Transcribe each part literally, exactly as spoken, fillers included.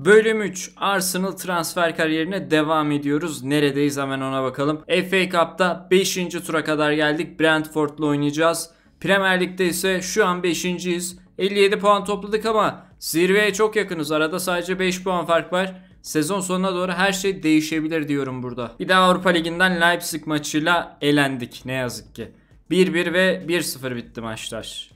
Bölüm üç. Arsenal transfer kariyerine devam ediyoruz. Neredeyiz hemen ona bakalım. F A Cup'ta beşinci tura kadar geldik. Brentford'la oynayacağız. Premier Lig'de ise şu an beşinciyiz. elli yedi puan topladık ama zirveye çok yakınız. Arada sadece beş puan fark var. Sezon sonuna doğru her şey değişebilir diyorum burada. Bir daha Avrupa Ligi'nden Leipzig maçıyla elendik ne yazık ki. bir bir ve bir sıfır bitti maçlar.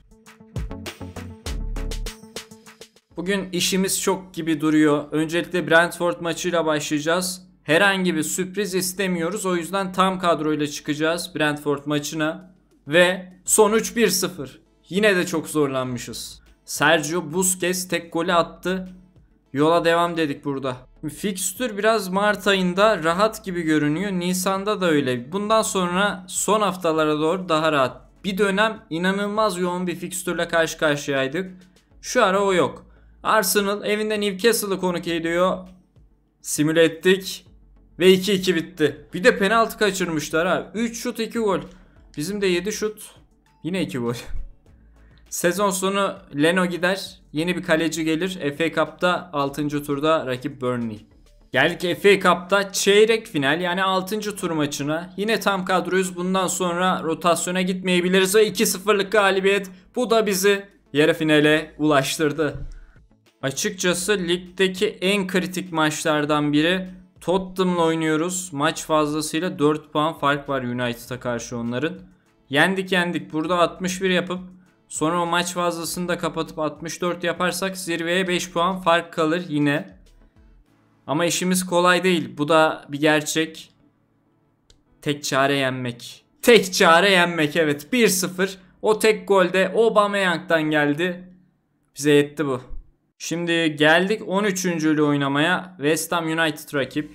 Bugün işimiz çok gibi duruyor. Öncelikle Brentford maçıyla başlayacağız. Herhangi bir sürpriz istemiyoruz. O yüzden tam kadroyla çıkacağız Brentford maçına. Ve sonuç bir sıfır. Yine de çok zorlanmışız. Sergio Busquets tek golü attı. Yola devam dedik burada. Fikstür biraz Mart ayında rahat gibi görünüyor. Nisan'da da öyle. Bundan sonra son haftalara doğru daha rahat. Bir dönem inanılmaz yoğun bir fikstürle karşı karşıyaydık. Şu ara o yok. Arsenal evinde Newcastle'ı konuk ediyor. Simüle ettik. Ve iki iki bitti. Bir de penaltı kaçırmışlar ha. üç şut iki gol. Bizim de yedi şut. Yine iki gol. Sezon sonu Leno gider. Yeni bir kaleci gelir. F A Cup'ta altıncı turda rakip Burnley. Geldik F A Cup'ta çeyrek final yani altıncı tur maçına. Yine tam kadroyuz. Bundan sonra rotasyona gitmeyebiliriz ve iki sıfırlık galibiyet. Bu da bizi yarı finale ulaştırdı. Açıkçası ligdeki en kritik maçlardan biri. Tottenham'la oynuyoruz. Maç fazlasıyla dört puan fark var United'a karşı onların. Yendik yendik. Burada altmış bir yapıp sonra o maç fazlasını da kapatıp altmış dört yaparsak zirveye beş puan fark kalır yine. Ama işimiz kolay değil. Bu da bir gerçek. Tek çare yenmek. Tek çare yenmek evet. bir sıfır. O tek golde Aubameyang'dan geldi. Bize yetti bu. Şimdi geldik on üçüncü oynamaya. West Ham United rakip.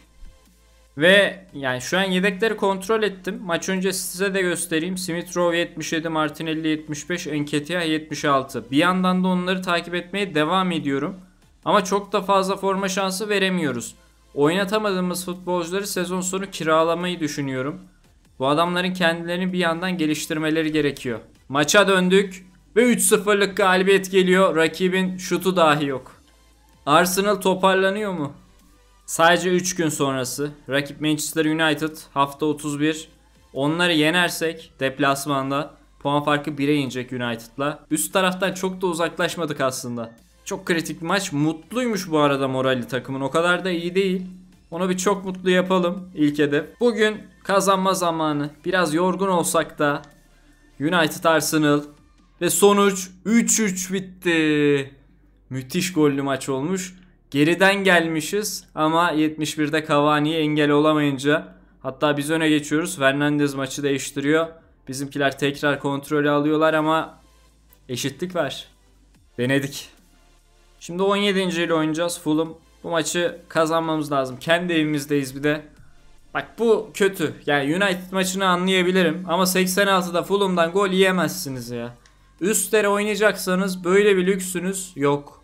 Ve yani şu an yedekleri kontrol ettim. Maç öncesi size de göstereyim. Smith Rowe yetmiş yedi, Martinelli yetmiş beş, Nketiah yetmiş altı. Bir yandan da onları takip etmeye devam ediyorum. Ama çok da fazla forma şansı veremiyoruz. Oynatamadığımız futbolcuları sezon sonu kiralamayı düşünüyorum. Bu adamların kendilerini bir yandan geliştirmeleri gerekiyor. Maça döndük ve üç sıfırlık galibiyet geliyor. Rakibin şutu dahi yok. Arsenal toparlanıyor mu? Sadece üç gün sonrası rakip Manchester United hafta otuz bir. Onları yenersek deplasmanda puan farkı bire inecek United'la. Üst taraftan çok da uzaklaşmadık aslında. Çok kritik bir maç. Mutluymuş bu arada morali takımın. O kadar da iyi değil. Onu bir çok mutlu yapalım ilk hedef. Bugün kazanma zamanı. Biraz yorgun olsak da United Arsenal ve sonuç üç üç bitti. Müthiş gollü maç olmuş. Geriden gelmişiz ama yetmiş birde Cavani'ye engel olamayınca hatta biz öne geçiyoruz. Fernandes maçı değiştiriyor. Bizimkiler tekrar kontrolü alıyorlar ama eşitlik var. Denedik. Şimdi on yedinci ile oynayacağız Fulham. Bu maçı kazanmamız lazım. Kendi evimizdeyiz bir de. Bak bu kötü. Yani United maçını anlayabilirim ama seksen altıda Fulham'dan gol yiyemezsiniz ya. Üstlere oynayacaksanız böyle bir lüksünüz yok.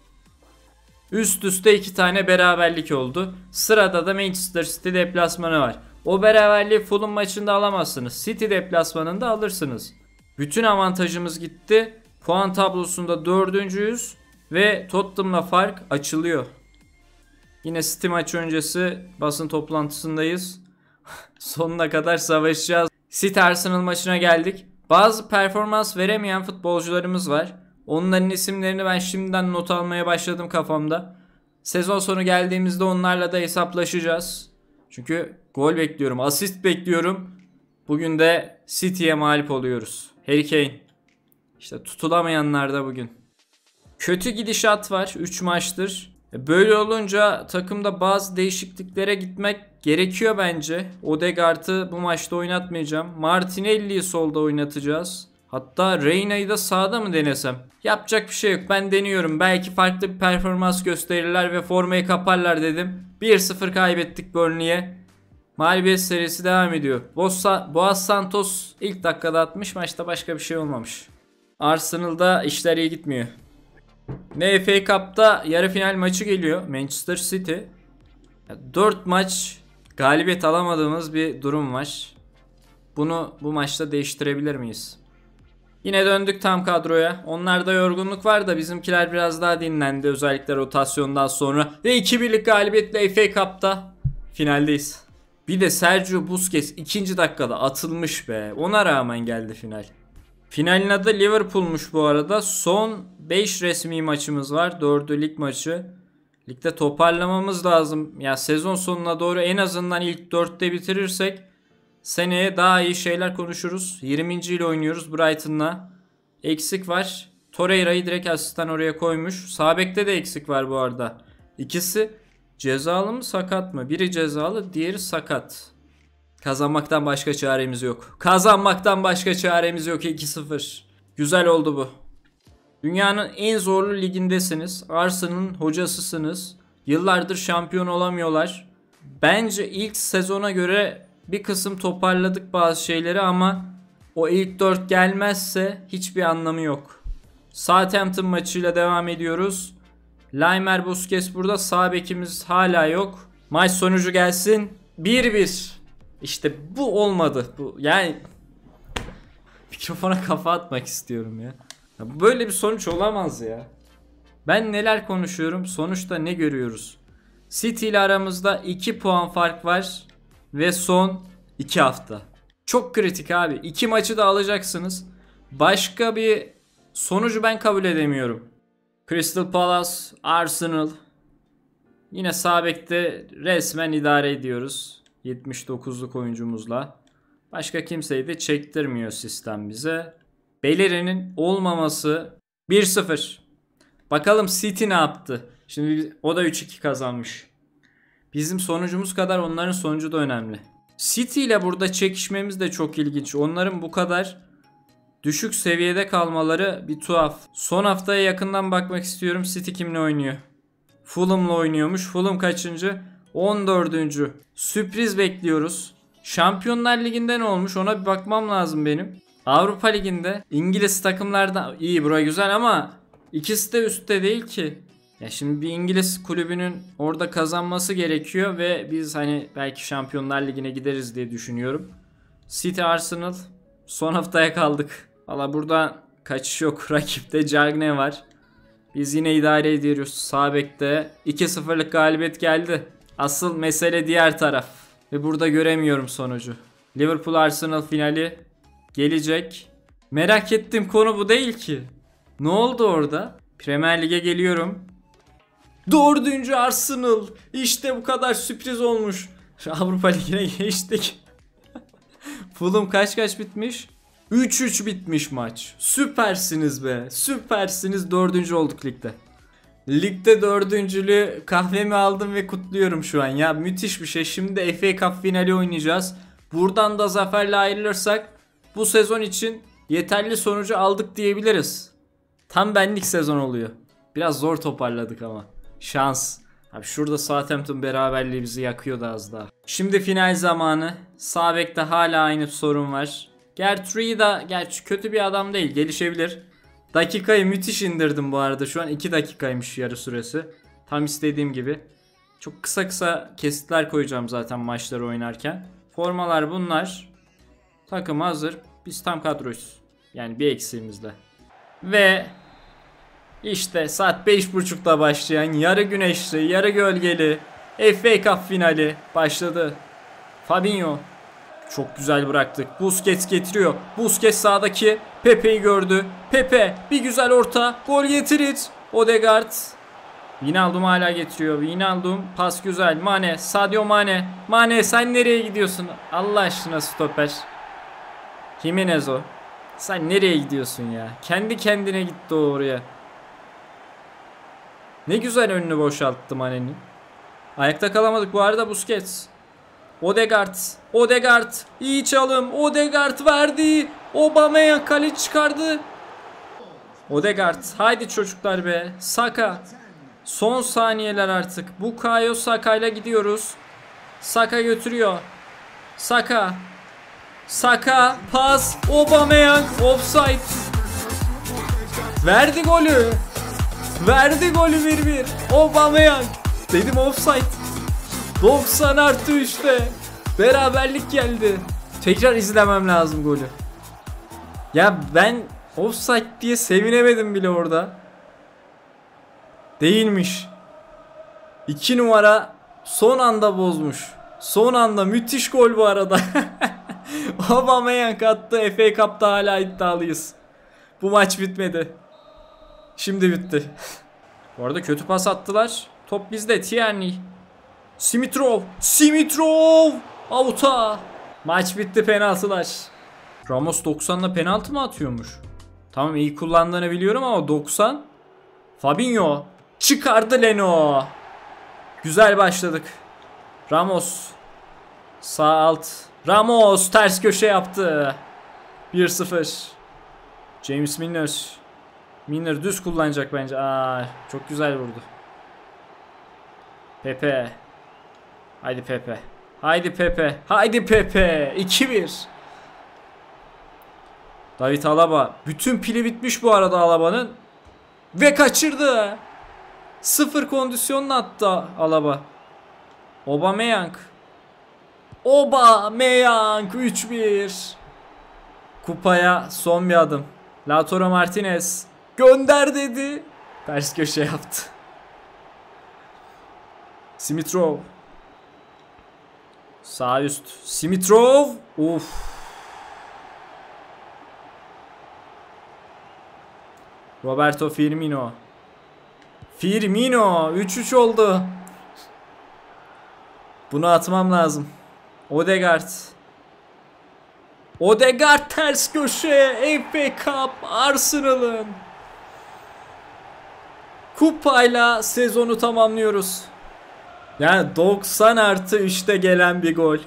Üst üste iki tane beraberlik oldu. Sırada da Manchester City deplasmanı var. O beraberliği Fulham maçında alamazsınız. City deplasmanında alırsınız. Bütün avantajımız gitti. Puan tablosunda dördüncüyüz. Ve Tottenham'la fark açılıyor. Yine City maçı öncesi basın toplantısındayız. Sonuna kadar savaşacağız. City Arsenal maçına geldik. Bazı performans veremeyen futbolcularımız var. Onların isimlerini ben şimdiden not almaya başladım kafamda. Sezon sonu geldiğimizde onlarla da hesaplaşacağız. Çünkü gol bekliyorum, asist bekliyorum. Bugün de City'ye mağlup oluyoruz. Harry Kane. İşte tutulamayanlar da bugün. Kötü gidişat var üç maçtır. Böyle olunca takımda bazı değişikliklere gitmek gerekiyor bence. Odegaard'ı bu maçta oynatmayacağım. Martinelli'yi solda oynatacağız. Hatta Reyna'yı da sağda mı denesem? Yapacak bir şey yok. Ben deniyorum. Belki farklı bir performans gösterirler ve formayı kaparlar dedim. bir sıfır kaybettik Burnley'e. Mağlubiyet serisi devam ediyor. Boas Santos ilk dakikada atmış. Maçta başka bir şey olmamış. Arsenal'da işler iyi gitmiyor. Ne F A Cup'ta yarı final maçı geliyor. Manchester City. dört maç galibiyet alamadığımız bir durum var. Bunu bu maçta değiştirebilir miyiz? Yine döndük tam kadroya. Onlarda yorgunluk var da bizimkiler biraz daha dinlendi. Özellikle rotasyondan sonra. Ve iki birlik galibiyetle F A Cup'ta finaldeyiz. Bir de Sergio Busquets ikinci dakikada atılmış be. Ona rağmen geldi final. Finalin adı Liverpool'muş bu arada. Son beş resmi maçımız var. dördü lig maçı. Ligde toparlamamız lazım. Ya sezon sonuna doğru en azından ilk dörtte bitirirsek seneye daha iyi şeyler konuşuruz. yirminci ile oynuyoruz Brighton'la. Eksik var. Torreira'yı direkt asistan oraya koymuş. Sağ bekte de eksik var bu arada. İkisi cezalı mı sakat mı? Biri cezalı, diğeri sakat. Kazanmaktan başka çaremiz yok. Kazanmaktan başka çaremiz yok. iki sıfır. Güzel oldu bu. Dünyanın en zorlu ligindesiniz. Arsenal'ın hocasısınız. Yıllardır şampiyon olamıyorlar. Bence ilk sezona göre bir kısım toparladık bazı şeyleri ama o ilk dört gelmezse hiçbir anlamı yok. Southampton maçıyla devam ediyoruz. Laimer Busquets burada. Sağ bekimiz hala yok. Maç sonucu gelsin. bir bir. İşte bu olmadı. Bu yani mikrofona kafa atmak istiyorum ya. Ya böyle bir sonuç olamaz ya. Ben neler konuşuyorum? Sonuçta ne görüyoruz? City ile aramızda iki puan fark var ve son iki hafta. Çok kritik abi. iki maçı da alacaksınız. Başka bir sonucu ben kabul edemiyorum. Crystal Palace, Arsenal. Yine sağ bekte resmen idare ediyoruz. yetmiş dokuzluk oyuncumuzla. Başka kimseyi de çektirmiyor sistem bize. Beleri'nin olmaması bir sıfır. Bakalım City ne yaptı? Şimdi o da üç iki kazanmış. Bizim sonucumuz kadar onların sonucu da önemli. City ile burada çekişmemiz de çok ilginç. Onların bu kadar düşük seviyede kalmaları bir tuhaf. Son haftaya yakından bakmak istiyorum. City kimle oynuyor? Fulham'la oynuyormuş. Fulham kaçıncı? on dördüncü. Sürpriz bekliyoruz. Şampiyonlar Ligi'nde ne olmuş? Ona bir bakmam lazım benim. Avrupa Ligi'nde İngiliz takımlardan iyi, burası güzel ama ikisi de üstte değil ki. Ya şimdi bir İngiliz kulübünün orada kazanması gerekiyor ve biz hani belki Şampiyonlar Ligi'ne gideriz diye düşünüyorum. City, Arsenal son haftaya kaldık. Valla burada kaçış yok. Rakipte Cagne var. Biz yine idare ediyoruz. Sağ bekte iki sıfırlık galibiyet geldi. Asıl mesele diğer taraf. Ve burada göremiyorum sonucu. Liverpool Arsenal finali gelecek. Merak ettiğim konu bu değil ki. Ne oldu orada? Premier Lig'e geliyorum. Dördüncü Arsenal. İşte bu kadar sürpriz olmuş. Avrupa Ligi'ne geçtik. Fulham kaç kaç bitmiş? üç üç bitmiş maç. Süpersiniz be. Süpersiniz. Dördüncü olduk ligde. Ligde dördüncülüğü kahvemi aldım ve kutluyorum şu an. Ya müthiş bir şey. Şimdi F A Cup finali oynayacağız. Buradan da zaferle ayrılırsak bu sezon için yeterli sonucu aldık diyebiliriz. Tam benlik sezon oluyor. Biraz zor toparladık ama. Şans. Abi şurada Southampton beraberliği bizi yakıyordu az daha. Şimdi final zamanı. Sağ bekte hala aynı sorun var. Gertrude da gerçi kötü bir adam değil. Gelişebilir. Dakikayı müthiş indirdim bu arada. Şu an iki dakikaymış yarı süresi. Tam istediğim gibi. Çok kısa kısa kesitler koyacağım zaten maçları oynarken. Formalar bunlar. Takım hazır. Biz tam kadroyuz. Yani bir eksiğimizde. Ve işte saat beş buçukta başlayan yarı güneşli, yarı gölgeli F A Cup finali başladı. Fabinho. Çok güzel bıraktık. Busquets getiriyor. Busquets sağdaki Pepe'yi gördü. Pepe bir güzel orta. Gol getirir. Odegaard. Wijnaldum hala getiriyor. Wijnaldum pas güzel. Mane. Sadio Mane. Mane sen nereye gidiyorsun? Allah aşkına stoper. Jimenez o. Sen nereye gidiyorsun ya? Kendi kendine gitti oraya. Ne güzel önünü boşalttı Mane'nin. Ayakta kalamadık bu arada Busquets. Odegaard. Odegaard. İyi çalım. Odegaard verdi. Aubameyang kale çıkardı. Odegaard. Haydi çocuklar be. Saka. Son saniyeler artık. Bukayo Saka'yla gidiyoruz. Saka götürüyor. Saka. Saka. Pas. Aubameyang. Offside. Verdi golü. Verdi golü bir bir. Aubameyang. Dedim offside. doksan artı üçte beraberlik geldi. Tekrar izlemem lazım golü. Ya ben Offside diye sevinemedim bile orada. Değilmiş. iki numara son anda bozmuş. Son anda müthiş gol bu arada. Aubameyang attı. F A Cup'ta hala iddialıyız. Bu maç bitmedi. Şimdi bitti. Bu arada kötü pas attılar. Top bizde. Tierney. Simitrov. Simitrov. Out'a. Maç bitti, penaltılar. Ramos doksanla penaltı mı atıyormuş? Tamam, iyi kullandığını biliyorum ama doksan. Fabinho. Çıkardı Leno. Güzel başladık. Ramos. Sağ alt. Ramos ters köşe yaptı. bir sıfır. James Milner. Milner düz kullanacak bence. Aa, çok güzel vurdu. Pepe. Haydi Pepe. Haydi Pepe. Haydi Pepe. iki bir. David Alaba. Bütün pili bitmiş bu arada Alaba'nın. Ve kaçırdı. Sıfır kondisyonla attı Alaba. Aubameyang. Aubameyang üç bir. Kupaya son bir adım. Lautaro Martinez. Gönder dedi. Ters köşe yaptı. Simitrov. Sağ üst. Simitrov. Of. Roberto Firmino. Firmino. üç üç oldu. Bunu atmam lazım. Odegaard. Odegaard ters köşe. F A Cup Arsenal'ın. Kupayla sezonu tamamlıyoruz. Yani doksan artı üçte gelen bir gol.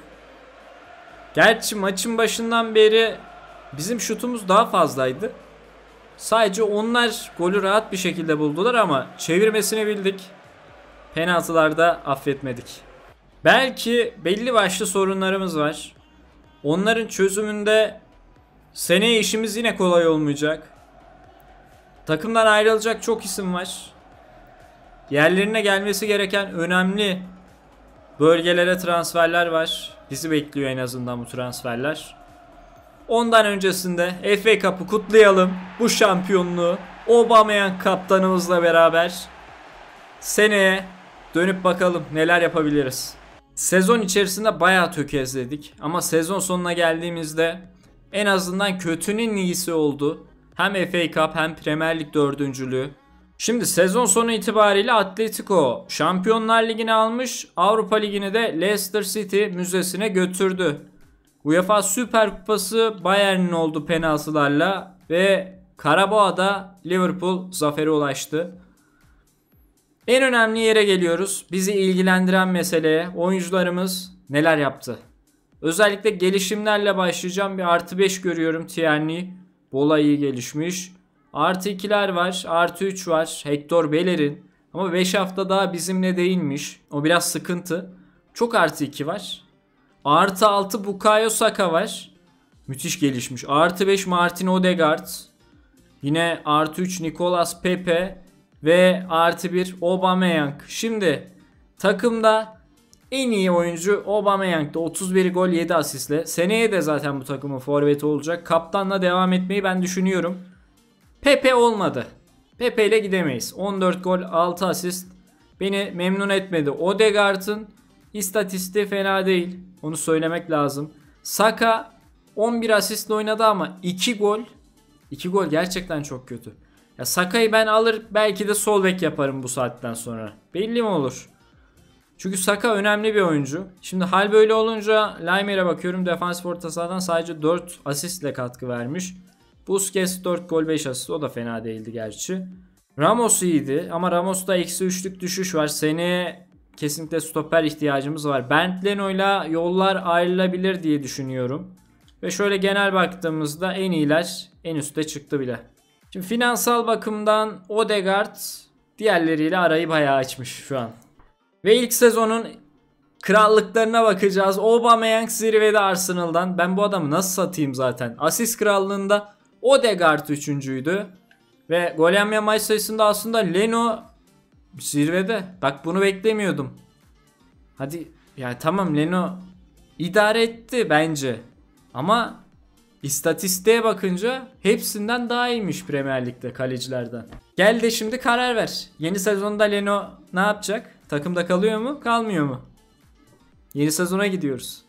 Gerçi maçın başından beri bizim şutumuz daha fazlaydı. Sadece onlar golü rahat bir şekilde buldular ama çevirmesini bildik. Penaltılarda affetmedik. Belki belli başlı sorunlarımız var. Onların çözümünde seneye işimiz yine kolay olmayacak. Takımdan ayrılacak çok isim var. Yerlerine gelmesi gereken önemli bölgelere transferler var. Bizi bekliyor en azından bu transferler. Ondan öncesinde F A Cup'ı kutlayalım. Bu şampiyonluğu Aubameyang kaptanımızla beraber seneye dönüp bakalım neler yapabiliriz. Sezon içerisinde bayağı tökezledik ama sezon sonuna geldiğimizde en azından kötünün iyisi oldu. Hem F A Cup hem Premier Lig dördüncülüğü. Şimdi sezon sonu itibariyle Atletico Şampiyonlar Ligi'ni almış, Avrupa Ligi'ni de Leicester City müzesine götürdü. UEFA Süper Kupası Bayern'in oldu penaltılarla ve Karabağ'da Liverpool zafere ulaştı. En önemli yere geliyoruz. Bizi ilgilendiren meseleye, oyuncularımız neler yaptı? Özellikle gelişimlerle başlayacağım. Bir artı beş görüyorum Tierney. Bola iyi gelişmiş. Artı ikiler var. Artı üç var. Hector Bellerin. Ama beş hafta daha bizimle değilmiş. O biraz sıkıntı. Çok artı iki var. Artı altı Bukayo Saka var. Müthiş gelişmiş. Artı beş Martin Odegaard. Yine artı üç Nicolas Pepe. Ve artı bir Aubameyang. Şimdi takımda en iyi oyuncu Aubameyang'da otuz bir gol yedi asistle. Seneye de zaten bu takımın forveti olacak. Kaptanla devam etmeyi ben düşünüyorum. Pepe olmadı. Pepe ile gidemeyiz. on dört gol altı asist. Beni memnun etmedi. Odegaard'ın istatistiği fena değil. Onu söylemek lazım. Saka on bir asistle oynadı ama iki gol. iki gol gerçekten çok kötü. Ya Saka'yı ben alır belki de sol bek yaparım bu saatten sonra. Belli mi olur? Çünkü Saka önemli bir oyuncu. Şimdi hal böyle olunca Laimer'e bakıyorum. Defans orta sahadan sadece dört asistle katkı vermiş. Busquets dört gol beş asist. O da fena değildi gerçi. Ramos iyiydi ama Ramos'ta eksi üçlük düşüş var. Seneye kesinlikle stoper ihtiyacımız var. Bernd Leno'yla yollar ayrılabilir diye düşünüyorum. Ve şöyle genel baktığımızda en iyiler en üste çıktı bile. Şimdi finansal bakımdan Odegaard diğerleriyle arayı bayağı açmış şu an. Ve ilk sezonun krallıklarına bakacağız. Aubameyang zirvede Arsenal'dan. Ben bu adamı nasıl satayım zaten? Asist krallığında Odegaard üçüncüydü. Ve gol yemeye maç sayısında aslında Leno zirvede. Bak bunu beklemiyordum. Hadi yani tamam Leno idare etti bence. Ama İstatistiğe bakınca hepsinden daha iyiymiş Premier Lig'de kalecilerden. Gel de şimdi karar ver. Yeni sezonda Leno ne yapacak? Takımda kalıyor mu? Kalmıyor mu? Yeni sezona gidiyoruz.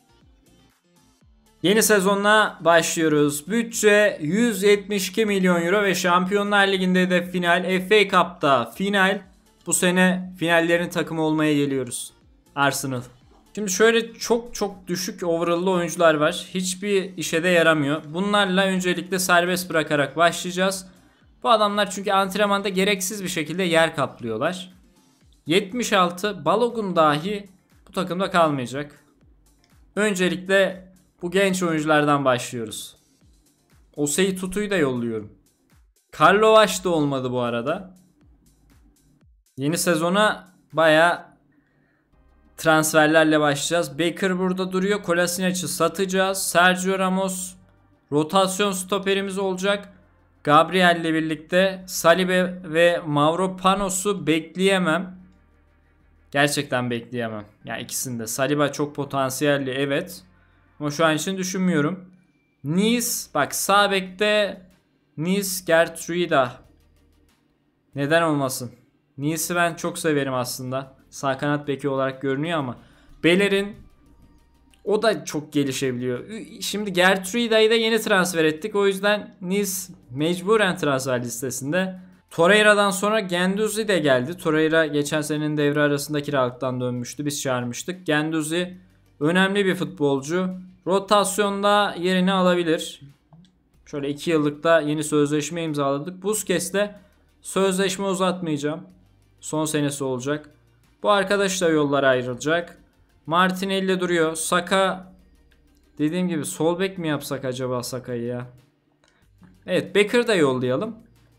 Yeni sezonla başlıyoruz. Bütçe yüz yetmiş iki milyon euro ve Şampiyonlar Ligi'nde de final, F A Cup'ta final. Bu sene finallerin takımı olmaya geliyoruz. Arsenal. Şimdi şöyle çok çok düşük overall'lı oyuncular var. Hiçbir işe de yaramıyor. Bunlarla öncelikle serbest bırakarak başlayacağız. Bu adamlar çünkü antrenmanda gereksiz bir şekilde yer kaplıyorlar. yetmiş altı Balogun dahi bu takımda kalmayacak. Öncelikle bu genç oyunculardan başlıyoruz. Osei Tutu'yu da yolluyorum. Karlovac da olmadı bu arada. Yeni sezona bayağı transferlerle başlayacağız. Baker burada duruyor. Kolasinac'ı satacağız. Sergio Ramos rotasyon stoperimiz olacak. Gabriel ile birlikte Saliba ve Mavropanos'u bekleyemem. Gerçekten bekleyemem. Yani ikisinde. Saliba çok potansiyelli, evet. Ama şu an için düşünmüyorum. Nice, bak sağ bekte Nice Gertruida. Neden olmasın? Nice'i ben çok severim aslında. Sağ kanat beki olarak görünüyor ama Bellerin o da çok gelişebiliyor. Şimdi Gertruida'yı da yeni transfer ettik. O yüzden Nice mecburen transfer listesinde. Torreira'dan sonra Guendouzi de geldi. Torreira geçen senenin devre arasında kiralıktan dönmüştü. Biz çağırmıştık. Guendouzi önemli bir futbolcu. Rotasyonda yerini alabilir. Şöyle iki yıllık da yeni sözleşme imzaladık. Busquets'le sözleşme uzatmayacağım. Son senesi olacak. Bu arkadaş da yollara ayrılacak. Martinelli duruyor. Saka, dediğim gibi sol bek mi yapsak acaba Saka'yı ya? Evet, Becker'ı da yollayalım.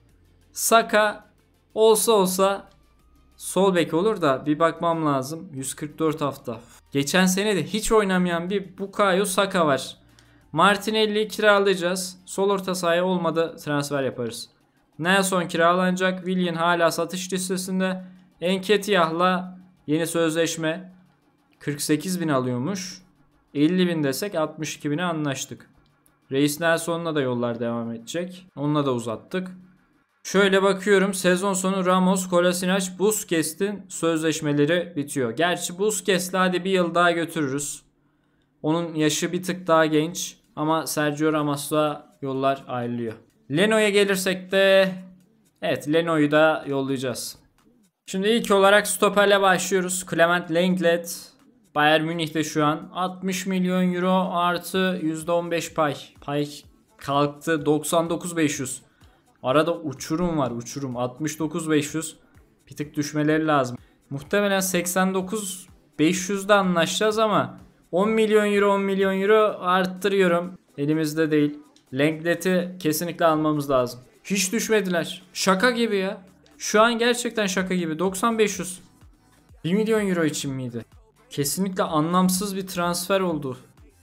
Saka olsa olsa sol bek olur da bir bakmam lazım. yüz kırk dört hafta. Geçen sene de hiç oynamayan bir Bukayo Saka var. Martinelli'yi kiralayacağız. Sol orta sahaya olmadı transfer yaparız. Nelson kiralanacak. Willian hala satış listesinde. Enketiah'la yeni sözleşme kırk sekiz bin alıyormuş. elli bin desek altmış iki bine anlaştık. Reis Nelson'la da yollar devam edecek. Onunla da uzattık. Şöyle bakıyorum, sezon sonu Ramos, Kolasinac, Busquets'in sözleşmeleri bitiyor. Gerçi Busquets'le hadi bir yıl daha götürürüz. Onun yaşı bir tık daha genç ama Sergio Ramos'la yollar ayrılıyor. Leno'ya gelirsek de evet, Leno'yu da yollayacağız. Şimdi ilk olarak stoperle başlıyoruz. Clement Lenglet Bayern Münih'te şu an altmış milyon euro artı yüzde on beş pay. Pay kalktı doksan dokuz bin beş yüz. Arada uçurum var, uçurum. altmış dokuz bin beş yüz. Bir tık düşmeleri lazım. Muhtemelen seksen dokuz bin beş yüzde anlaşacağız ama on milyon euro on milyon euro arttırıyorum. Elimizde değil. Lenglet'i kesinlikle almamız lazım. Hiç düşmediler. Şaka gibi ya. Şu an gerçekten şaka gibi. doksan beş yüz. bir milyon euro için miydi? Kesinlikle anlamsız bir transfer oldu.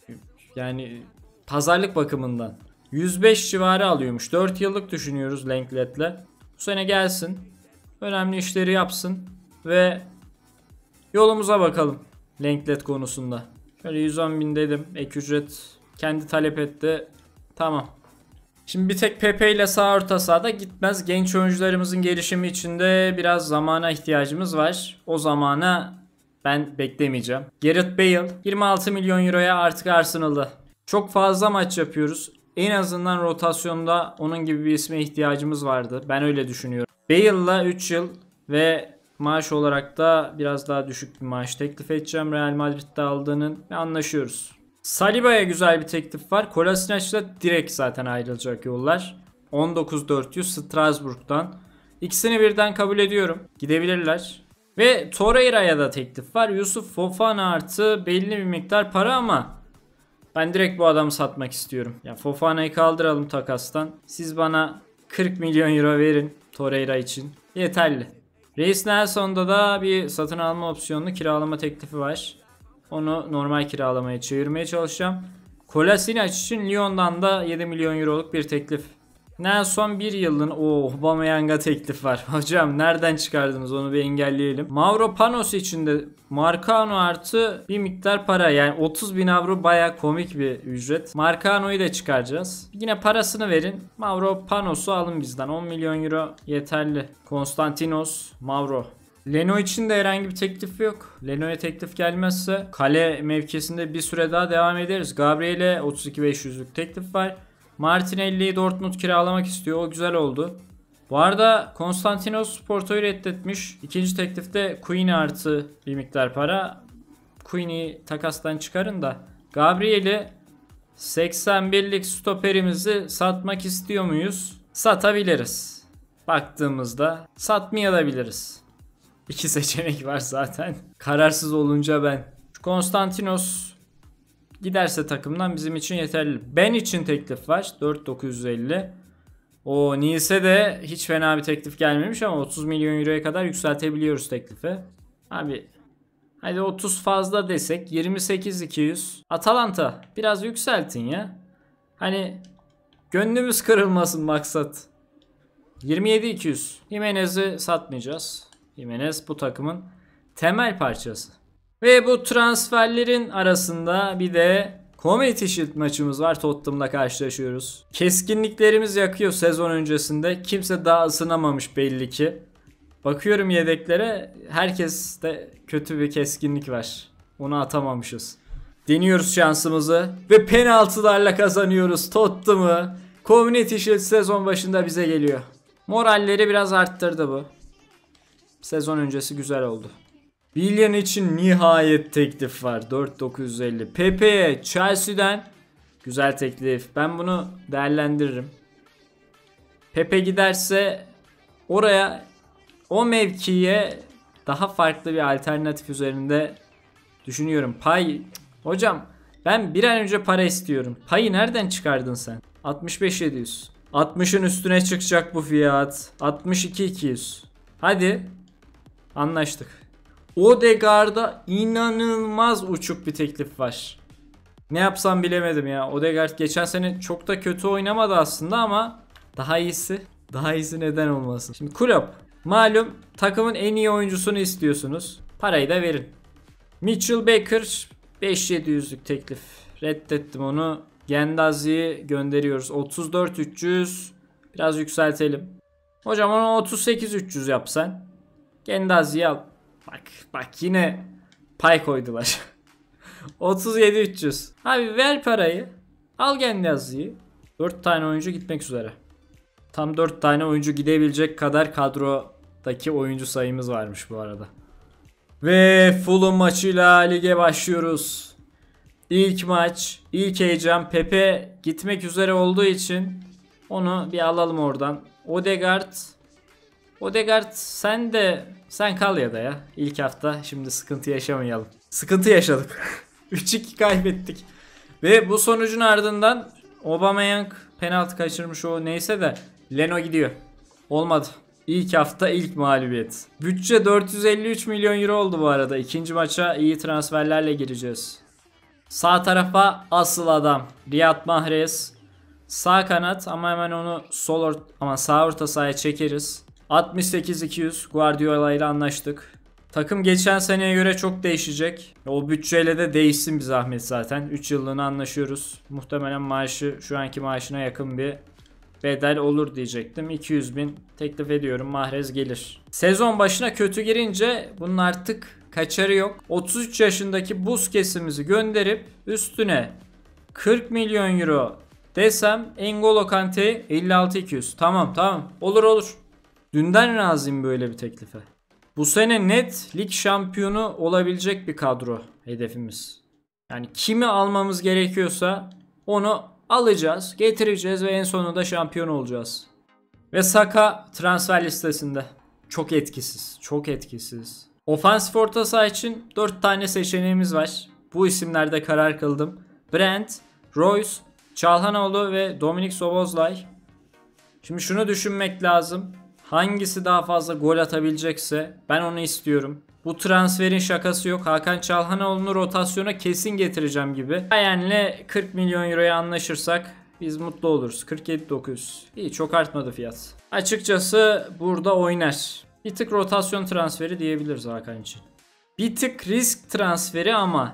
Yani pazarlık bakımından. yüz beş civarı alıyormuş. dört yıllık düşünüyoruz Lenglet'le. Bu sene gelsin. Önemli işleri yapsın. Ve yolumuza bakalım Lenglet konusunda. Şöyle yüz on bin dedim. Ek ücret kendi talep etti. Tamam. Şimdi bir tek Pepe ile sağ orta sahada gitmez. Genç oyuncularımızın gelişimi için de biraz zamana ihtiyacımız var. O zamana ben beklemeyeceğim. Gareth Bale yirmi altı milyon euroya artık Arsenal'da. Çok fazla maç yapıyoruz. En azından rotasyonda onun gibi bir isme ihtiyacımız vardı. Ben öyle düşünüyorum. Bale'la üç yıl ve maaş olarak da biraz daha düşük bir maaş teklif edeceğim. Real Madrid'de aldığının ve anlaşıyoruz. Saliba'ya güzel bir teklif var. Kolasinac'la direkt zaten ayrılacak yollar. on dokuz bin dört yüz Strasbourg'dan. İkisini birden kabul ediyorum. Gidebilirler. Ve Torreira'ya da teklif var. Yusuf Fofana artı belli bir miktar para ama ben direkt bu adamı satmak istiyorum. Ya Fofana'yı kaldıralım takastan. Siz bana kırk milyon euro verin Torreira için. Yeterli. Reis Nelson'da da bir satın alma opsiyonlu kiralama teklifi var. Onu normal kiralamaya çevirmeye çalışacağım. Kolasinac için Lyon'dan da yedi milyon euroluk bir teklif Nelson bir yılın o Aubameyang'a teklif var. Hocam nereden çıkardınız, onu bir engelleyelim. Mauro Panos için de Marcano artı bir miktar para, yani otuz bin avro baya komik bir ücret. Marcano'yu da çıkaracağız. Yine parasını verin. Mauro Panos'u alın bizden. on milyon euro yeterli. Konstantinos, Mauro. Leno için de herhangi bir teklif yok. Leno'ya teklif gelmezse kale mevkisinde bir süre daha devam ederiz. Gabriel'e otuz iki bin beş yüzlük teklif var. Martinelli'yi Dortmund kiralamak istiyor. O güzel oldu. Bu arada Konstantinos Porto'yu reddetmiş. İkinci teklifte Queen artı bir miktar para. Queen'i takastan çıkarın da. Gabriel'i seksen birlik stoperimizi satmak istiyor muyuz? Satabiliriz. Baktığımızda satmayabiliriz. İki seçenek var zaten. Kararsız olunca ben. Konstantinos giderse takımdan bizim için yeterli. Ben için teklif var. dört bin dokuz yüz elli. O Nice'e de hiç fena bir teklif gelmemiş ama otuz milyon euroya kadar yükseltebiliyoruz teklifi. Abi hadi otuz fazla desek yirmi sekiz bin iki yüz. Atalanta biraz yükseltin ya. Hani gönlümüz kırılmasın maksat. yirmi yedi bin iki yüz. Jimenez'i satmayacağız. Jimenez bu takımın temel parçası. Ve bu transferlerin arasında bir de Community Shield maçımız var. Tottenham'la karşılaşıyoruz. Keskinliklerimiz yakıyor sezon öncesinde. Kimse daha ısınamamış belli ki. Bakıyorum yedeklere, herkeste kötü bir keskinlik var. Onu atamamışız. Deniyoruz şansımızı ve penaltılarla kazanıyoruz Tottenham'ı. Community Shield sezon başında bize geliyor. Moralleri biraz arttırdı bu. Sezon öncesi güzel oldu. Willian için nihayet teklif var. dört bin dokuz yüz elli. Pepe'ye Chelsea'den güzel teklif. Ben bunu değerlendiririm. Pepe giderse oraya, o mevkiye daha farklı bir alternatif üzerinde düşünüyorum. Pay. Hocam ben bir an önce para istiyorum. Payı nereden çıkardın sen? altmış beş bin yedi yüz. altmışın üstüne çıkacak bu fiyat. altmış iki bin iki yüz. Hadi. Anlaştık. Odegaard'a inanılmaz uçuk bir teklif var. Ne yapsam bilemedim ya. Odegaard geçen sene çok da kötü oynamadı aslında ama daha iyisi. Daha iyisi neden olmasın. Şimdi Klopp, malum takımın en iyi oyuncusunu istiyorsunuz. Parayı da verin. Mitchell Baker beş bin yedi yüzlük teklif. Reddettim onu. Gendazi'yi gönderiyoruz. otuz dört bin üç yüz. Biraz yükseltelim. Hocam onu otuz sekiz bin üç yüz yapsan. Gendazi'yi al. Bak bak yine pay koydular. otuz yedi bin üç yüz. Abi ver parayı. Al Gendazi'yi. dört tane oyuncu gitmek üzere. Tam dört tane oyuncu gidebilecek kadar kadrodaki oyuncu sayımız varmış bu arada. Ve Fulham maçıyla lige başlıyoruz. İlk maç, ilk heyecan. Pepe gitmek üzere olduğu için onu bir alalım oradan. Odegaard. Odegaard sen de sen kal ya da ya. İlk hafta şimdi sıkıntı yaşamayalım. Sıkıntı yaşadık. üç iki kaybettik. Ve bu sonucun ardından Aubameyang penaltı kaçırmış, o neyse de Leno gidiyor. Olmadı. İlk hafta ilk mağlubiyet. Bütçe dört yüz elli üç milyon euro oldu bu arada. İkinci maça iyi transferlerle gireceğiz. Sağ tarafa asıl adam Riyad Mahrez. Sağ kanat ama hemen onu sol or ama sağ orta sahaya çekeriz. altmış sekiz bin iki yüz Guardiola ile anlaştık. Takım geçen seneye göre çok değişecek. O bütçeyle de değişsin bir zahmet zaten. üç yıllığına anlaşıyoruz. Muhtemelen maaşı şu anki maaşına yakın bir bedel olur diyecektim. iki yüz bin teklif ediyorum. Mahrez gelir. Sezon başına kötü girince bunun artık kaçarı yok. otuz üç yaşındaki Busquets'imizi gönderip üstüne kırk milyon euro desem N'Golo Kante elli altı bin iki yüz. Tamam tamam olur olur. Dünden razıyım böyle bir teklife. Bu sene net lig şampiyonu olabilecek bir kadro hedefimiz. Yani kimi almamız gerekiyorsa onu alacağız, getireceğiz ve en sonunda şampiyon olacağız. Ve Saka transfer listesinde. Çok etkisiz, çok etkisiz. Ofansif orta saha için dört tane seçeneğimiz var. Bu isimlerde karar kıldım. Brent, Royce, Çalhanoğlu ve Dominik Szoboszlai. Şimdi şunu düşünmek lazım. Hangisi daha fazla gol atabilecekse ben onu istiyorum. Bu transferin şakası yok. Hakan Çalhanoğlu'nu rotasyona kesin getireceğim gibi. Bayern'le kırk milyon euroya anlaşırsak Biz mutlu oluruz. kırk yedi dokuz yüz. İyi, çok artmadı fiyat. Açıkçası burada oynar. Bir tık rotasyon transferi diyebiliriz Hakan için. Bir tık risk transferi ama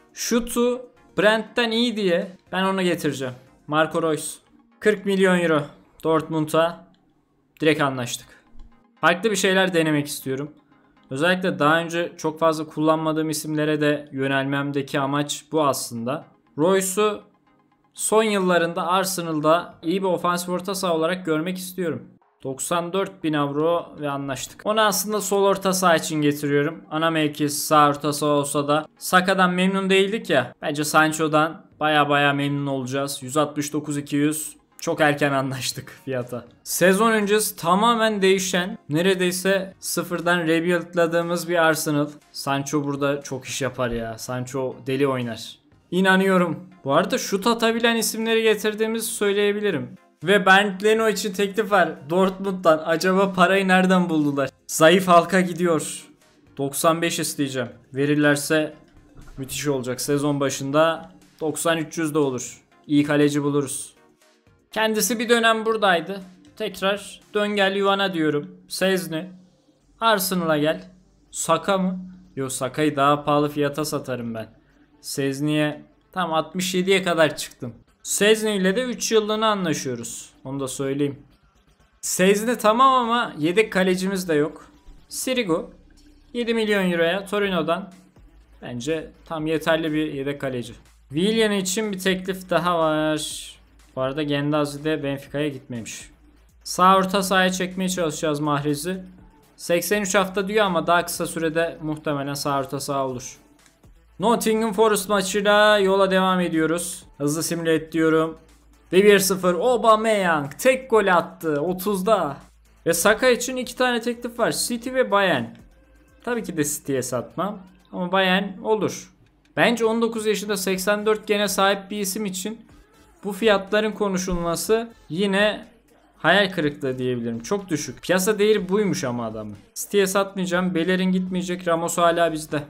şutu Brent'ten iyi diye ben onu getireceğim. Marco Reus. kırk milyon euro Dortmund'a direkt anlaştık. Farklı bir şeyler denemek istiyorum. Özellikle daha önce çok fazla kullanmadığım isimlere de yönelmemdeki amaç bu aslında. Reus'u son yıllarında Arsenal'da iyi bir ofansif orta saha olarak görmek istiyorum. doksan dört bin avro ve anlaştık. Onu aslında sol orta saha için getiriyorum. Ana mevkisi sağ orta saha olsa da Saka'dan memnun değildik ya. Bence Sancho'dan baya baya memnun olacağız. yüz altmış dokuz iki yüz. Çok erken anlaştık fiyata. Sezon öncesi tamamen değişen, neredeyse sıfırdan rebuildladığımız bir Arsenal. Sancho burada çok iş yapar ya. Sancho deli oynar. İnanıyorum. Bu arada şut atabilen isimleri getirdiğimizi söyleyebilirim. Ve Bernd Leno için teklif var Dortmund'dan. Acaba parayı nereden buldular? Zayıf halka gidiyor. doksan beş isteyeceğim. Verirlerse müthiş olacak. Sezon başında doksan üç yüz de olur. İyi kaleci buluruz. Kendisi bir dönem buradaydı. Tekrar dön gel yuvana diyorum. Szczesny. Arsenal'a gel. Saka mı? Yok, Saka'yı daha pahalı fiyata satarım ben. Szczesny'ye tam altmış yediye kadar çıktım. Szczesny ile de üç yıllığına anlaşıyoruz. Onu da söyleyeyim. Szczesny tamam ama yedek kalecimiz de yok. Sirigu yedi milyon euroya Torino'dan. Bence tam yeterli bir yedek kaleci. Willian için bir teklif daha var. Bu arada Gendazi de Benfica'ya gitmemiş. Sağ orta sahaya çekmeye çalışacağız Mahrez'i. seksen üç hafta diyor ama daha kısa sürede muhtemelen sağ orta saha olur. Nottingham Forest maçıyla yola devam ediyoruz. Hızlı simüle et diyorum. Ve bir sıfır Aubameyang tek gol attı otuzda. Ve Saka için iki tane teklif var. City ve Bayern. Tabii ki de City'ye satmam. Ama Bayern olur. Bence on dokuz yaşında seksen dört gene sahip bir isim için bu fiyatların konuşulması yine hayal kırıklığı diyebilirim. Çok düşük. Piyasa değeri buymuş ama adamın. City'ye satmayacağım. Bellerin gitmeyecek. Ramos hala bizde.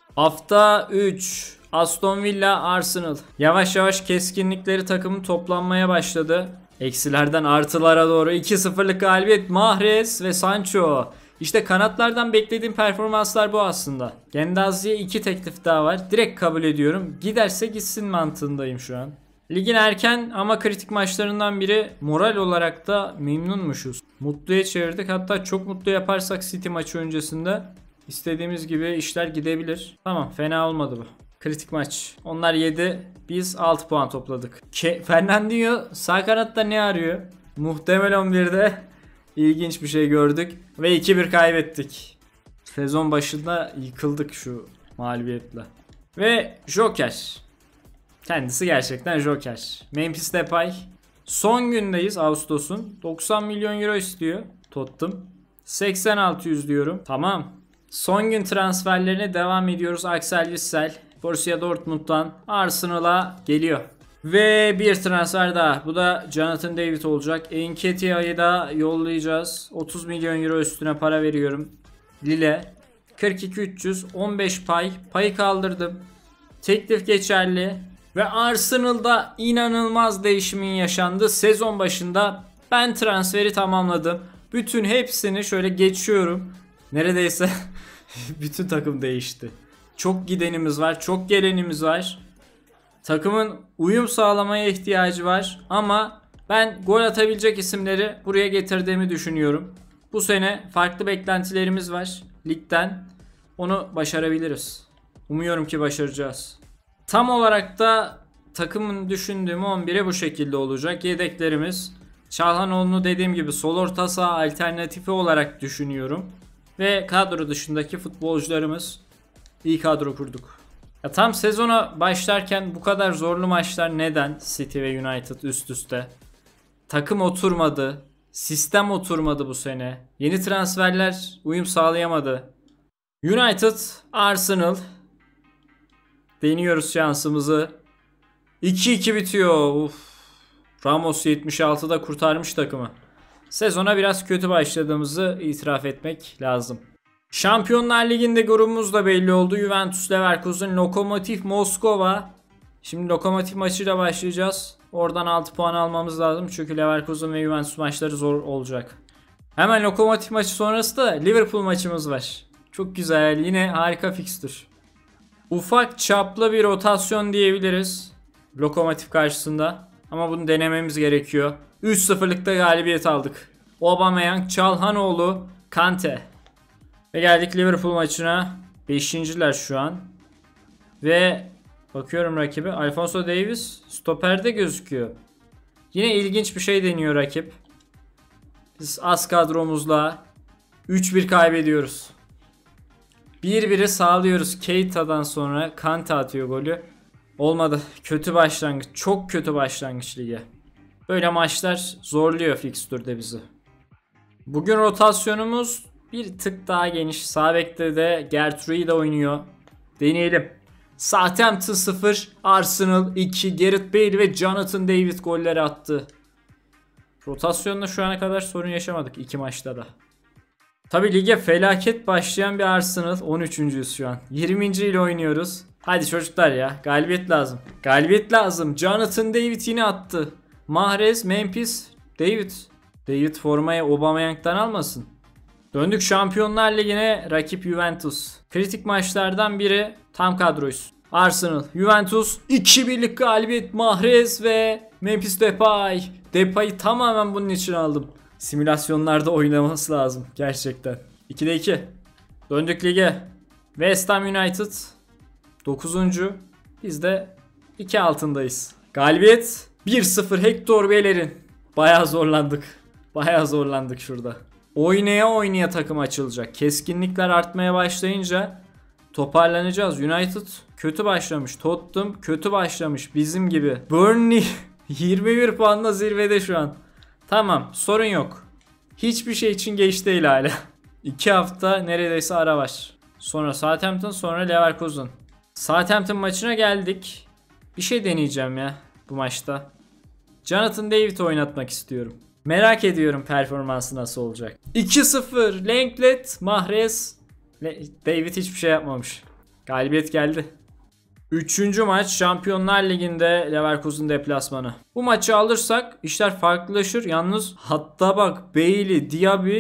Hafta üç. Aston Villa Arsenal. Yavaş yavaş keskinlikleri takımın toplanmaya başladı. Eksilerden artılara doğru iki sıfırlık galibiyet. Mahrez ve Sancho. İşte kanatlardan beklediğim performanslar bu aslında. Gendazi'ye iki teklif daha var. Direkt kabul ediyorum. Giderse gitsin mantığındayım şu an. Ligin erken ama kritik maçlarından biri. Moral olarak da memnunmuşuz. Mutluya çevirdik. Hatta çok mutlu yaparsak City maçı öncesinde istediğimiz gibi işler gidebilir. Tamam, fena olmadı bu. Kritik maç. Onlar yedi. Biz altı puan topladık. Ke Fernandinho sağ kanatta ne arıyor? Muhtemel on birde ilginç bir şey gördük. Ve iki bir kaybettik. Sezon başında yıkıldık şu mağlubiyetle. Ve Joker. Kendisi gerçekten Joker. Memphis Depay. Son gündeyiz Ağustos'un. doksan milyon euro istiyor Tottenham. seksen altı yüz diyorum. Tamam. Son gün transferlerine devam ediyoruz. Axel Witsel Borussia Dortmund'dan Arsenal'a geliyor. Ve bir transfer daha. Bu da Jonathan David olacak. Nketiah'yı da yollayacağız. otuz milyon euro üstüne para veriyorum. Lille. kırk iki üç yüz on beş pay. Payı kaldırdım. Teklif geçerli. Ve Arsenal'da inanılmaz değişimin yaşandığı sezon başında ben transferi tamamladım. Bütün hepsini şöyle geçiyorum. Neredeyse bütün takım değişti. Çok gidenimiz var, çok gelenimiz var. Takımın uyum sağlamaya ihtiyacı var ama ben gol atabilecek isimleri buraya getirdiğimi düşünüyorum. Bu sene farklı beklentilerimiz var ligden. Onu başarabiliriz. Umuyorum ki başaracağız. Tam olarak da takımın düşündüğüm on biri bu şekilde olacak. Yedeklerimiz Çalhanoğlu'nu dediğim gibi sol orta saha alternatifi olarak düşünüyorum. Ve kadro dışındaki futbolcularımız iyi kadro kurduk. Ya tam sezona başlarken bu kadar zorlu maçlar neden City ve United üst üste? Takım oturmadı. Sistem oturmadı bu sene. Yeni transferler uyum sağlayamadı. United, Arsenal. Deniyoruz şansımızı. iki iki bitiyor. Uf. Ramos yetmiş altıda kurtarmış takımı. Sezona biraz kötü başladığımızı itiraf etmek lazım. Şampiyonlar Ligi'nde grubumuz da belli oldu. Juventus, Leverkusen, Lokomotiv Moskova. Şimdi Lokomotiv maçıyla başlayacağız. Oradan altı puan almamız lazım. Çünkü Leverkusen ve Juventus maçları zor olacak. Hemen Lokomotiv maçı sonrası da Liverpool maçımız var. Çok güzel. Yine harika fikstür. Ufak çaplı bir rotasyon diyebiliriz Lokomotiv karşısında. Ama bunu denememiz gerekiyor. üç sıfırlıkta galibiyet aldık. Aubameyang, Çalhanoğlu, Kante. Ve geldik Liverpool maçına. beşinciler şu an. Ve bakıyorum rakibi. Alphonso Davies stoperde gözüküyor. Yine ilginç bir şey deniyor rakip. Biz az kadromuzla üç bir kaybediyoruz. bir biri sağlıyoruz. Keita'dan sonra Kante atıyor golü. Olmadı. Kötü başlangıç. Çok kötü başlangıç lige. Böyle maçlar zorluyor fikstürde bizi. Bugün rotasyonumuz bir tık daha geniş. Sağ bekte de Gertrude oynuyor. Deneyelim. Southampton sıfır, Arsenal iki, Gareth Bale ve Jonathan David golleri attı. Rotasyonda şu ana kadar sorun yaşamadık iki maçta da. Tabi lige felaket başlayan bir Arsenal, on üçüncüyüz şu an. yirminci ile oynuyoruz. Hadi çocuklar ya, galibiyet lazım. Galibiyet lazım. Jonathan David yine attı. Mahrez, Memphis, David. David formaya Aubameyang'dan almasın. Döndük Şampiyonlar Ligi'ne, rakip Juventus. Kritik maçlardan biri, tam kadroyuz. Arsenal, Juventus, iki birlik galibiyet. Mahrez ve Memphis Depay. Depay'ı tamamen bunun için aldım. Simülasyonlarda oynaması lazım gerçekten. ikide iki. Döndük lige. West Ham United dokuzuncu. Biz de iki altındayız. Galibiyet bir sıfır Hector Bellerin. Bayağı zorlandık. Bayağı zorlandık şurada. Oynaya oynaya takım açılacak. Keskinlikler artmaya başlayınca toparlanacağız. United kötü başlamış. Tottenham kötü başlamış. Bizim gibi. Burnley yirmi bir puanla zirvede şu an. Tamam, sorun yok. Hiçbir şey için geç değil hala. iki hafta neredeyse ara var. Sonra Southampton, sonra Leverkusen. Southampton maçına geldik. Bir şey deneyeceğim ya bu maçta. Jonathan David oynatmak istiyorum. Merak ediyorum performansı nasıl olacak. iki sıfır Lenglet, Mahrez. David hiçbir şey yapmamış. Galibiyet geldi. Üçüncü maç Şampiyonlar Ligi'nde Leverkusen deplasmanı. Bu maçı alırsak işler farklılaşır. Yalnız hatta bak, Bailey, Diaby,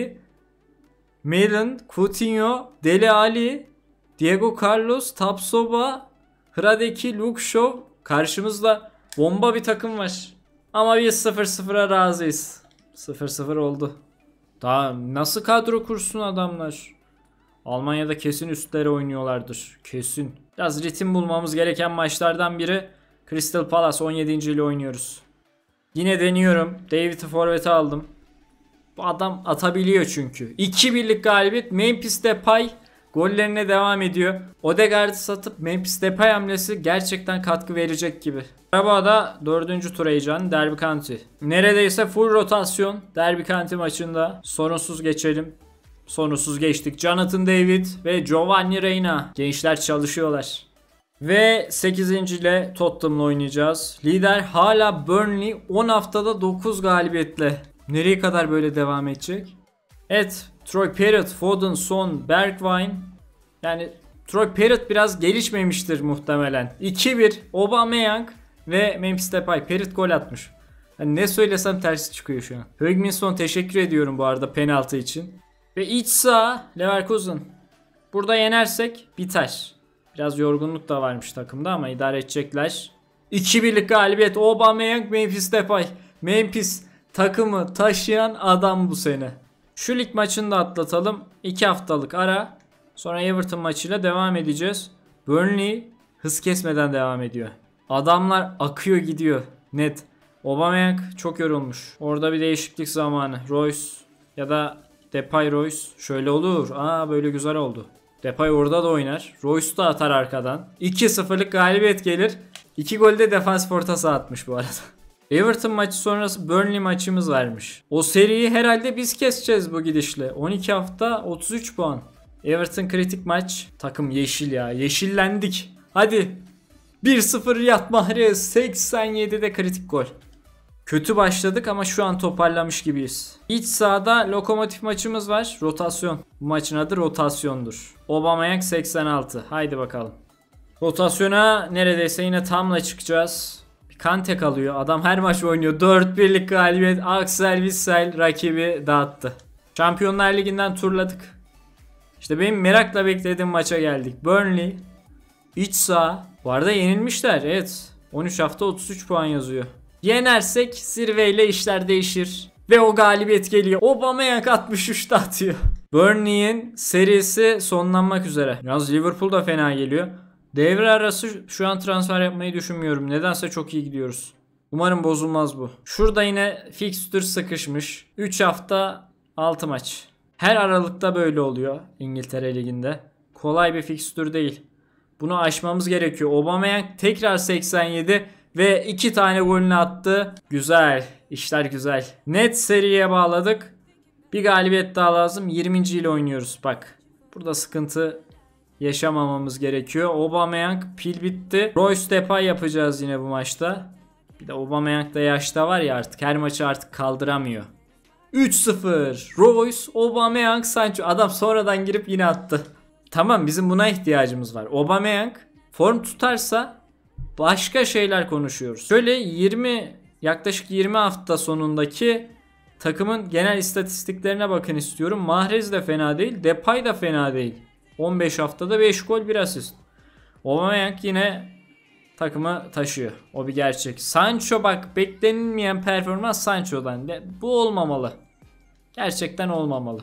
Malen, Coutinho, Dele Alli, Diego Carlos, Tapsoba, Hradeki, Luke Shaw. Karşımızda bomba bir takım var. Ama biz sıfır sıfıra razıyız. sıfır sıfır oldu. Daha nasıl kadro kursun adamlar? Almanya'da kesin üstlere oynuyorlardır. Kesin. Biraz ritim bulmamız gereken maçlardan biri. Crystal Palace on yedinci ile oynuyoruz. Yine deniyorum. David'i forvete aldım. Bu adam atabiliyor çünkü. iki birlik galibiyet. Memphis Depay gollerine devam ediyor. Odegaard'ı satıp Memphis Depay hamlesi gerçekten katkı verecek gibi. Arabada dördüncü tur heyecanı Derby County. Neredeyse full rotasyon. Derby County maçında sorunsuz geçelim. Sorunsuz geçtik. Jonathan David ve Giovanni Reina. Gençler çalışıyorlar. Ve sekizinci ile Tottenham'la oynayacağız. Lider hala Burnley, on haftada dokuz galibiyetle. Nereye kadar böyle devam edecek? Evet, Troy Parrott, Foden, Son, Bergwijn. Yani Troy Parrott biraz gelişmemiştir muhtemelen. iki bir Aubameyang ve Memphis Depay. Parrott gol atmış. Yani ne söylesem tersi çıkıyor şu an. Hugminson teşekkür ediyorum bu arada penaltı için. Ve iç saha Leverkusen. Burada yenersek biter. Biraz yorgunluk da varmış takımda ama idare edecekler. iki birlik galibiyet. Aubameyang, Memphis Depay. Memphis takımı taşıyan adam bu sene. Şu lig maçını da atlatalım. iki haftalık ara. Sonra Everton maçıyla devam edeceğiz. Burnley hız kesmeden devam ediyor. Adamlar akıyor gidiyor. Net. Aubameyang çok yorulmuş. Orada bir değişiklik zamanı. Royce ya da Depay, Royce. Şöyle olur. Aa, böyle güzel oldu. Depay orada da oynar. Royce da atar arkadan. iki sıfırlık galibiyet gelir. iki golde defans fortası atmış bu arada. Everton maçı sonrası Burnley maçımız varmış. O seriyi herhalde biz keseceğiz bu gidişle. on iki hafta otuz üç puan. Everton kritik maç. Takım yeşil ya. Yeşillendik. Hadi. bir sıfır Riyad Mahrez. seksen yedide kritik gol. Kötü başladık ama şu an toparlamış gibiyiz. İç sahada Lokomotiv maçımız var. Rotasyon. Bu maçın adı rotasyondur. Aubameyang seksen altı. Haydi bakalım. Rotasyona neredeyse yine tamla çıkacağız. Kante kalıyor. Adam her maç oynuyor. dört birlik galibiyet. Axel Witsel rakibi dağıttı. Şampiyonlar Ligi'nden turladık. İşte benim merakla beklediğim maça geldik. Burnley iç saha. Bu arada yenilmişler. Evet. on üç hafta otuz üç puan yazıyor. Yenersek zirveyle işler değişir. Ve o galibiyet geliyor. Aubameyang altmış üçte atıyor. Burnley'in serisi sonlanmak üzere. Yalnız Liverpool da fena geliyor. Devre arası şu an transfer yapmayı düşünmüyorum. Nedense çok iyi gidiyoruz. Umarım bozulmaz bu. Şurada yine fixture sıkışmış. üç hafta altı maç. Her aralıkta böyle oluyor İngiltere Ligi'nde. Kolay bir fixture değil. Bunu aşmamız gerekiyor. Aubameyang tekrar seksen yedi ve iki tane golünü attı. Güzel. İşler güzel. Net seriye bağladık. Bir galibiyet daha lazım. yirminci ile oynuyoruz. Bak. Burada sıkıntı yaşamamamız gerekiyor. Aubameyang pil bitti. Royce Depay yapacağız yine bu maçta. Bir de Aubameyang da yaşta var ya artık. Her maçı artık kaldıramıyor. üç sıfır. Royce, Aubameyang, Sancho. Adam sonradan girip yine attı. Tamam, bizim buna ihtiyacımız var. Aubameyang form tutarsa başka şeyler konuşuyoruz. Şöyle yirmi yaklaşık yirmi hafta sonundaki takımın genel istatistiklerine bakın istiyorum. Mahrez de fena değil. Depay da fena değil. on beş haftada beş gol bir asist. Aubameyang yine takımı taşıyor. O bir gerçek. Sancho bak, beklenilmeyen performans Sancho'dan. Bu olmamalı. Gerçekten olmamalı.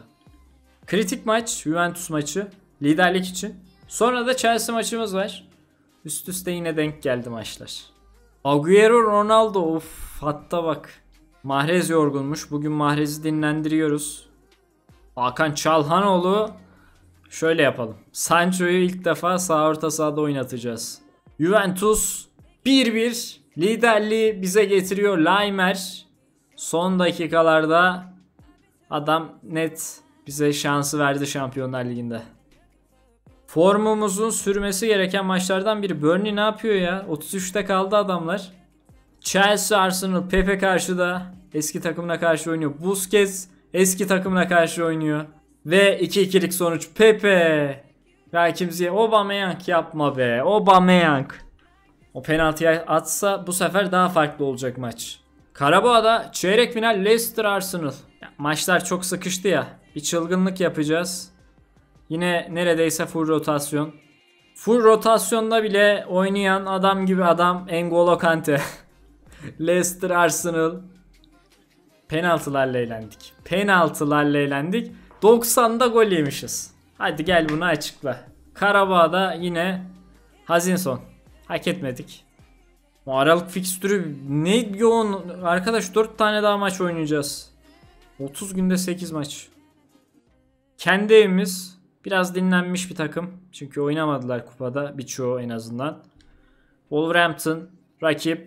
Kritik maç, Juventus maçı. Liderlik için. Sonra da Chelsea maçımız var. Üst üste yine denk geldi maçlar. Agüero, Ronaldo. Of, hatta bak. Mahrez yorgunmuş. Bugün Mahrez'i dinlendiriyoruz. Hakan Çalhanoğlu. Şöyle yapalım. Sancho'yu ilk defa sağ orta sahada oynatacağız. Juventus bir bir liderliği bize getiriyor. Laimer son dakikalarda adam net bize şansı verdi Şampiyonlar Ligi'nde. Formumuzun sürmesi gereken maçlardan biri. Burnley ne yapıyor ya? otuz üçte kaldı adamlar. Chelsea, Arsenal, Pepe karşıda. Eski takımına karşı oynuyor. Busquets eski takımına karşı oynuyor. Ve iki ikilik sonuç. Pepe. Ya kimseye Aubameyang yapma be. Aubameyang. O penaltıyı atsa bu sefer daha farklı olacak maç. Karabağ'da çeyrek final Leicester Arsenal. Ya, maçlar çok sıkıştı ya. Bir çılgınlık yapacağız. Yine neredeyse full rotasyon. Full rotasyonda bile oynayan adam gibi adam N'Golo Kante. Leicester Arsenal. Penaltılarla eğlendik. Penaltılarla eğlendik. doksanda gol yemişiz. Hadi gel bunu açıkla. Karabağ'da yine Hazinson. Hak etmedik. O Aralık fikstürü ne yoğun. Arkadaş dört tane daha maç oynayacağız. otuz günde sekiz maç. Kendi evimiz. Biraz dinlenmiş bir takım. Çünkü oynamadılar kupada. Birçoğu en azından. Wolverhampton. Rakip.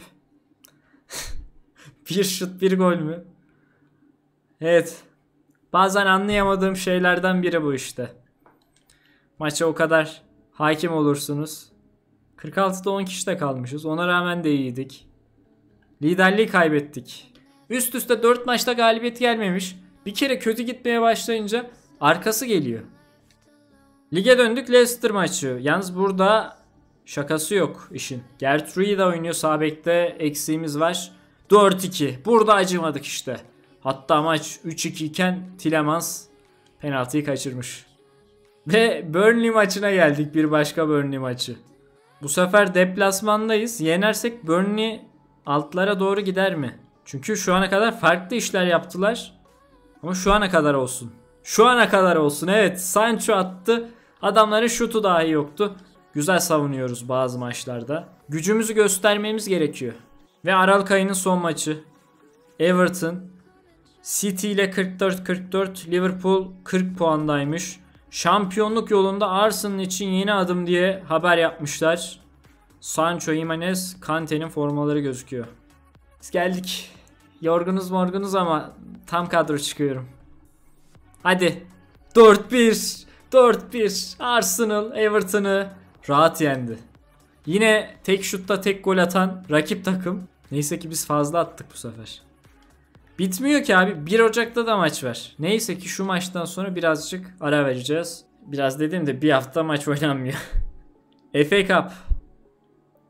Bir şut bir gol mü? Evet. Bazen anlayamadığım şeylerden biri bu işte. Maça o kadar hakim olursunuz. kırk altıda on kişi de kalmışız. Ona rağmen de iyiydik. Liderliği kaybettik. Üst üste dört maçta galibiyet gelmemiş. Bir kere kötü gitmeye başlayınca arkası geliyor. Lige döndük, Leicester maçı. Yalnız burada şakası yok işin. Gertrude oynuyor sağ bekte, eksiğimiz var. dört iki. Burada acımadık işte. Hatta maç üç iki iken Tielemans penaltıyı kaçırmış. Ve Burnley maçına geldik, bir başka Burnley maçı. Bu sefer deplasmandayız. Yenersek Burnley altlara doğru gider mi? Çünkü şu ana kadar farklı işler yaptılar. Ama şu ana kadar olsun. Şu ana kadar olsun. Evet, Sancho attı. Adamların şutu dahi yoktu. Güzel savunuyoruz bazı maçlarda. Gücümüzü göstermemiz gerekiyor. Ve Aralık ayının son maçı. Everton City ile kırk dört kırk dört, Liverpool kırk puandaymış. Şampiyonluk yolunda Arsenal için yeni adım diye haber yapmışlar. Sancho, Jimenez, Kante'nin formaları gözüküyor. Biz geldik. Yorgunuz morgunuz ama tam kadro çıkıyorum. Hadi. dört bir. dört bir. Arsenal Everton'ı rahat yendi. Yine tek şutta tek gol atan rakip takım. Neyse ki biz fazla attık bu sefer. Bitmiyor ki abi. bir Ocak'ta da maç var. Neyse ki şu maçtan sonra birazcık ara vereceğiz. Biraz dediğimde bir hafta maç oynanmıyor. F A Cup.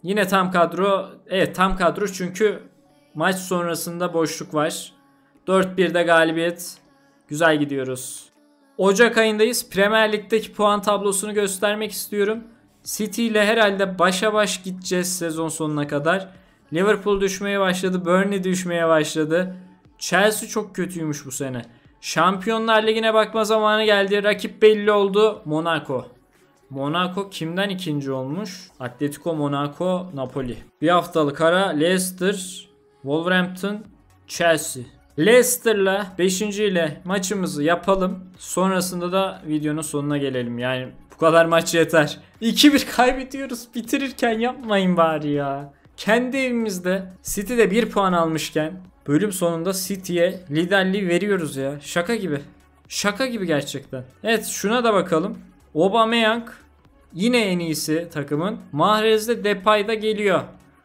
Yine tam kadro. Evet, tam kadro çünkü maç sonrasında boşluk var. dört birde galibiyet. Güzel gidiyoruz. Ocak ayındayız. Premier Lig'deki puan tablosunu göstermek istiyorum. City ile herhalde başa baş gideceğiz sezon sonuna kadar. Liverpool düşmeye başladı. Burnley düşmeye başladı. Chelsea çok kötüymüş bu sene. Şampiyonlar Ligi'ne bakma zamanı geldi. Rakip belli oldu. Monaco. Monaco kimden ikinci olmuş? Atletico Monaco, Napoli. Bir haftalık ara Leicester, Wolverhampton, Chelsea. Leicester'la beşinci ile maçımızı yapalım. Sonrasında da videonun sonuna gelelim. Yani bu kadar maç yeter. iki bir kaybediyoruz. Bitirirken yapmayın bari ya. Kendi evimizde City'de bir puan almışken bölüm sonunda City'ye liderliği veriyoruz ya. Şaka gibi. Şaka gibi gerçekten. Evet, şuna da bakalım. Aubameyang yine en iyisi takımın. Mahrez'de Depay da geliyor.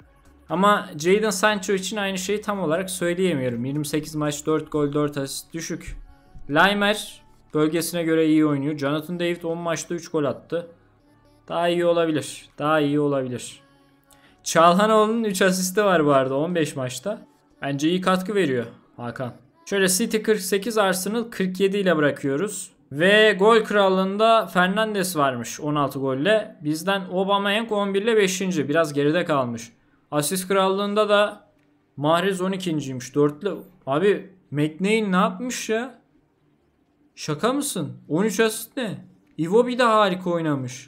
Ama Jadon Sancho için aynı şeyi tam olarak söyleyemiyorum. yirmi sekiz maç, dört gol, dört asist, düşük. Laimer bölgesine göre iyi oynuyor. Jonathan David on maçta üç gol attı. Daha iyi olabilir. Daha iyi olabilir. Çalhanoğlu'nun üç asisti var bu arada on beş maçta. Bence iyi katkı veriyor Hakan. Şöyle City kırk sekiz, Arsenal kırk yedi ile bırakıyoruz. Ve gol krallığında Fernandes varmış on altı golle. Bizden Aubameyang on bir ile beşinci. Biraz geride kalmış. Asist krallığında da Mahrez on ikinciymiş. dörtlü. Abi McNeil ne yapmış ya? Şaka mısın? on üç asist ne? Iwobi de harika oynamış.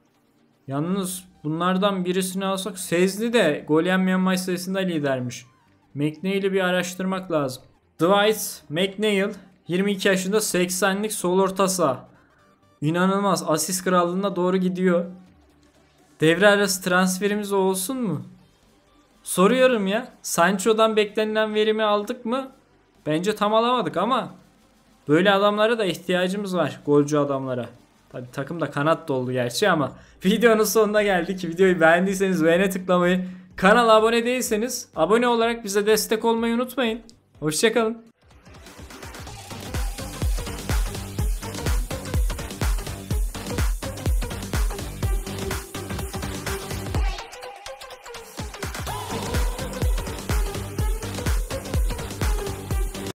Yalnız bunlardan birisini alsak Sezli de gol yenmeyen maç sayısında lidermiş. McNeil'i bir araştırmak lazım. Dwight McNeil yirmi iki yaşında, seksenlik sol orta saha. İnanılmaz, asist krallığına doğru gidiyor. Devre arası transferimiz olsun mu? Soruyorum ya. Sancho'dan beklenilen verimi aldık mı? Bence tam alamadık ama böyle adamlara da ihtiyacımız var. Golcü adamlara. Tabii takımda kanat doldu gerçi ama videonun sonuna geldik. Videoyu beğendiyseniz beğene tıklamayı, kanala abone değilseniz abone olarak bize destek olmayı unutmayın. Hoşçakalın.